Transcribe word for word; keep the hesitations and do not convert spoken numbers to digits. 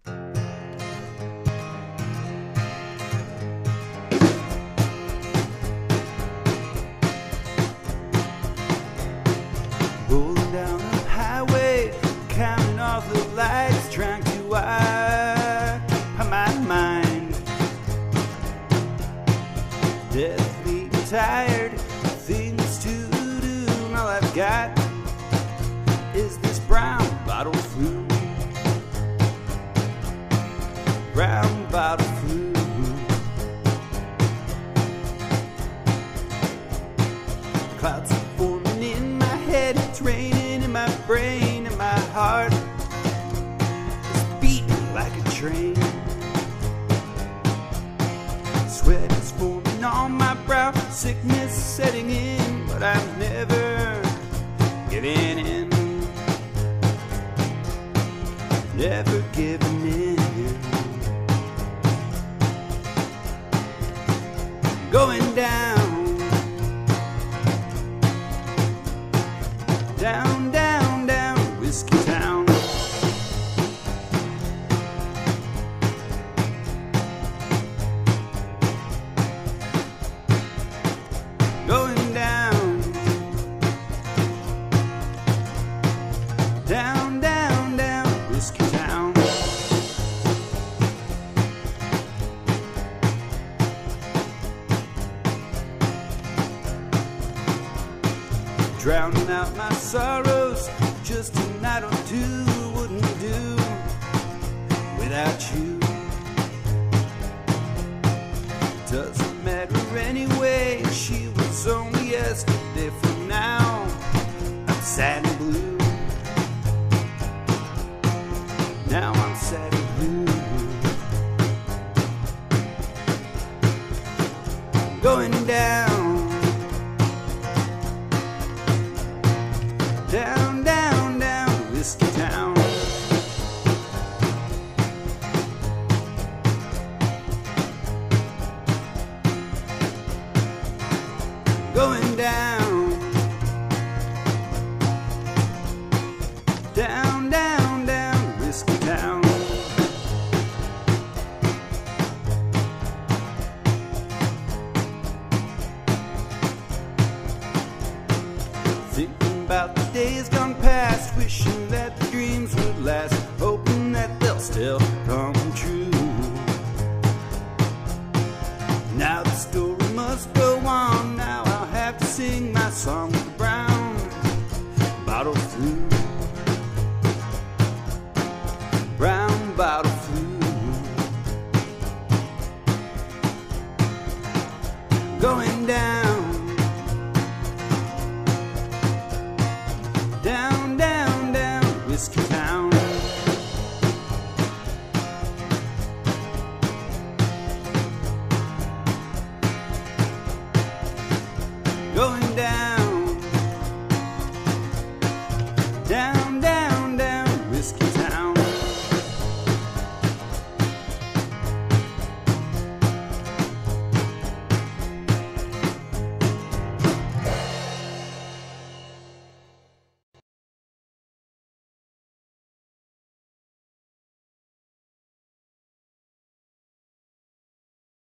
Rolling down the highway, counting off the lights, trying to occupy my mind. Deathly tired, things to do, and all I've got is this brown bottle flu. Brown bottle flu. Clouds are forming in my head, it's raining in my brain, and my heart is beating like a train. Sweat is forming on my brow, sickness setting in, but I'm never giving in. Never giving in. Going down, down, down, down, Whiskeytown. Going down, down, down, down, Whiskeytown. Drowning out my sorrows, just a night or two wouldn't do without you. Doesn't matter anyway, she was only yesterday. From now, I'm sad and blue. Now I'm sad and blue. Going down, down, down, down, Whiskeytown. Going down, down, down, down, Whiskeytown. Thinking about the days gone past, wishing that the dreams would last, hoping that they'll still